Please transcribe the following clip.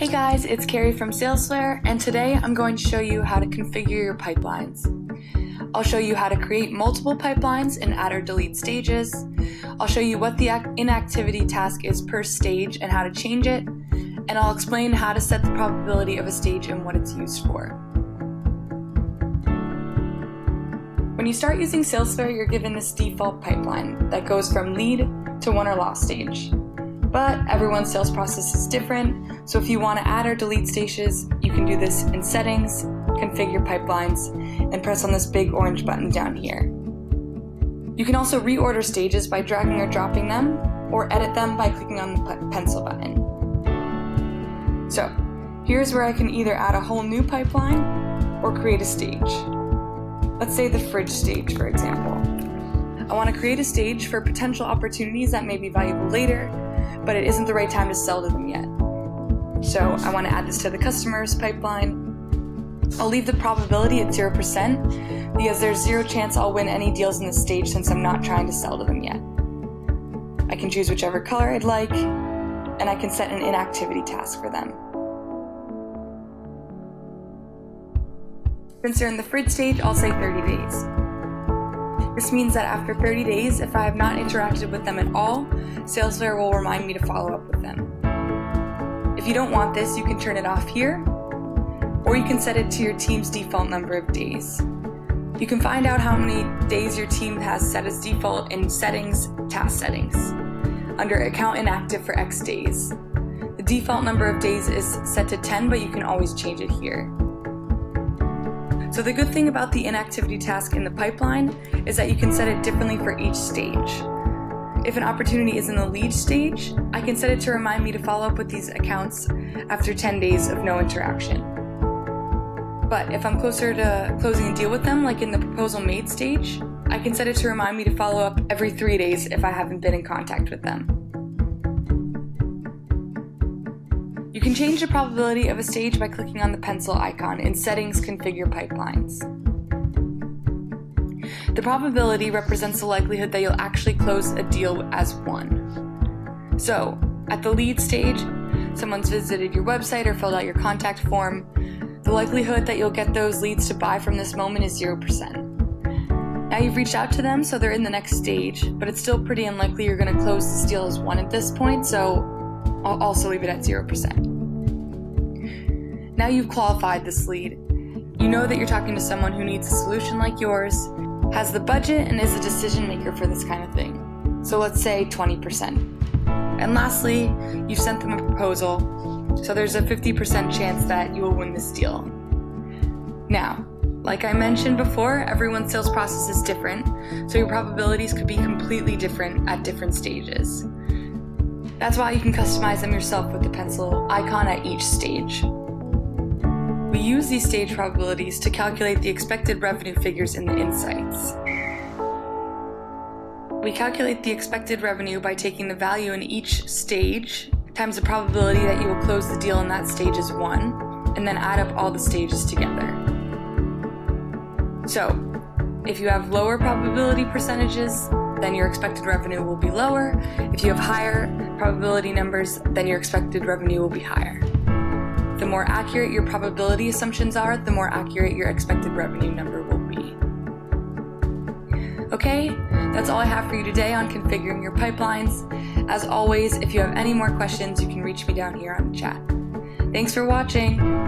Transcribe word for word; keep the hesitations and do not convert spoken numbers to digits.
Hey guys, it's Keri from Salesflare, and today I'm going to show you how to configure your pipelines. I'll show you how to create multiple pipelines and add or delete stages. I'll show you what the inactivity task is per stage and how to change it, and I'll explain how to set the probability of a stage and what it's used for. When you start using Salesflare, you're given this default pipeline that goes from lead to won or lost stage. But everyone's sales process is different, so if you want to add or delete stages, you can do this in Settings, Configure Pipelines, and press on this big orange button down here. You can also reorder stages by dragging or dropping them, or edit them by clicking on the pencil button. So, here's where I can either add a whole new pipeline, or create a stage. Let's say the fridge stage, for example. I want to create a stage for potential opportunities that may be valuable later, but it isn't the right time to sell to them yet. So I want to add this to the customers pipeline. I'll leave the probability at zero percent because there's zero chance I'll win any deals in this stage since I'm not trying to sell to them yet. I can choose whichever color I'd like, and I can set an inactivity task for them. Since they're in the fridge stage, I'll say thirty days. This means that after thirty days, if I have not interacted with them at all, Salesflare will remind me to follow up with them. If you don't want this, you can turn it off here, or you can set it to your team's default number of days. You can find out how many days your team has set as default in Settings, Task Settings, under Account Inactive for X days. The default number of days is set to ten, but you can always change it here. So the good thing about the inactivity task in the pipeline is that you can set it differently for each stage. If an opportunity is in the lead stage, I can set it to remind me to follow up with these accounts after ten days of no interaction. But if I'm closer to closing a deal with them, like in the proposal made stage, I can set it to remind me to follow up every three days if I haven't been in contact with them. You can change the probability of a stage by clicking on the pencil icon in Settings, Configure Pipelines. The probability represents the likelihood that you'll actually close a deal as won. So, at the lead stage, someone's visited your website or filled out your contact form. The likelihood that you'll get those leads to buy from this moment is zero percent. Now you've reached out to them, so they're in the next stage, but it's still pretty unlikely you're going to close this deal as won at this point, so I'll also leave it at zero percent. Now you've qualified this lead. You know that you're talking to someone who needs a solution like yours, has the budget, and is a decision maker for this kind of thing. So let's say twenty percent. And lastly, you've sent them a proposal, so there's a fifty percent chance that you will win this deal. Now, like I mentioned before, everyone's sales process is different, so your probabilities could be completely different at different stages. That's why you can customize them yourself with the pencil icon at each stage. We use these stage probabilities to calculate the expected revenue figures in the insights. We calculate the expected revenue by taking the value in each stage times the probability that you will close the deal in that stage as one, and then add up all the stages together. So, if you have lower probability percentages, then your expected revenue will be lower. If you have higher probability numbers, then your expected revenue will be higher. The more accurate your probability assumptions are, the more accurate your expected revenue number will be. Okay, that's all I have for you today on configuring your pipelines. As always, if you have any more questions, you can reach me down here on the chat. Thanks for watching.